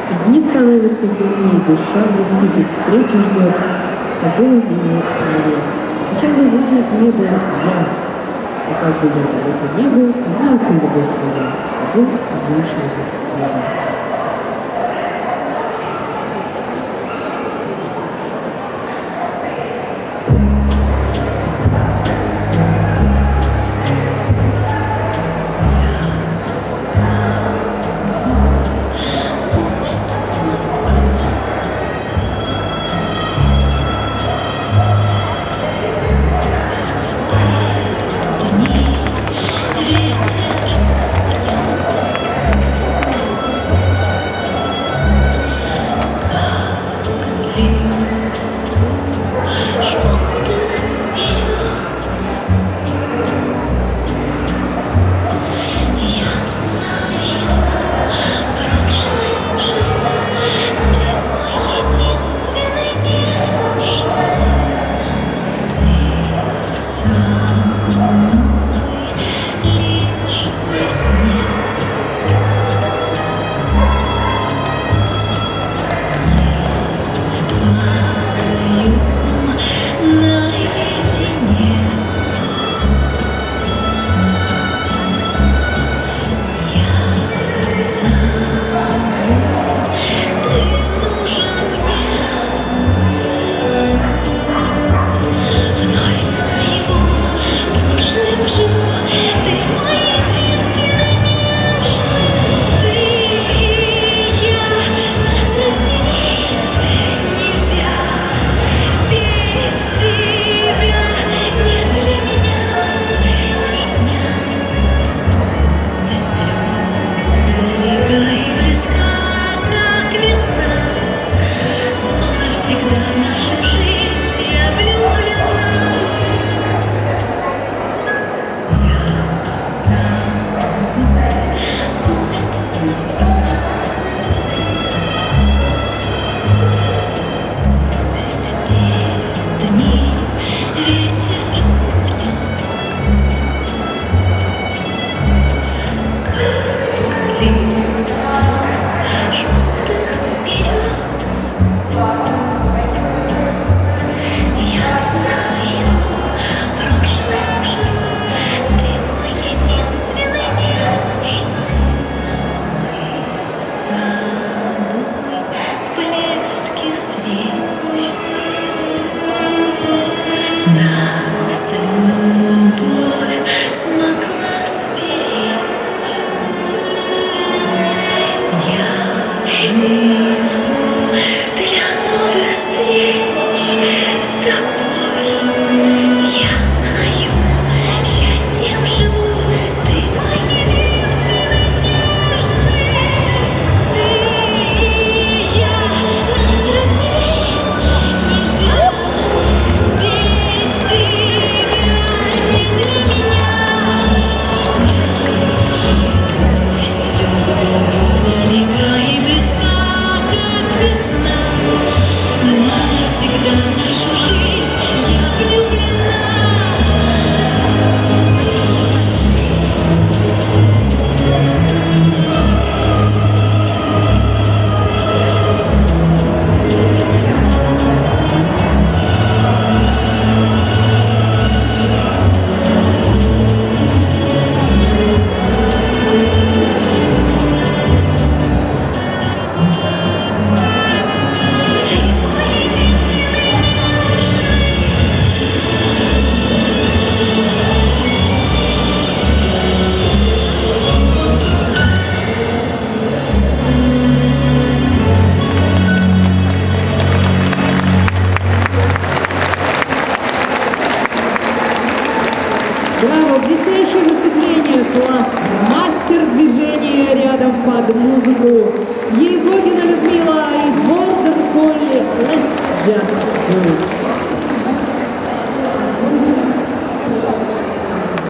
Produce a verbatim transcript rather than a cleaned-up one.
Дни становятся длиннее, душа грустит, и встречу ждет с тобой милый Мария. О чем не знает небо я, и как бы я далеко не был, сама ты, любовь моя, с тобой вечного неба. Браво! Блестящее выступление, класс! Мастер движения рядом под музыку. Егогина Людмила и Бордер Колли. Let's just go!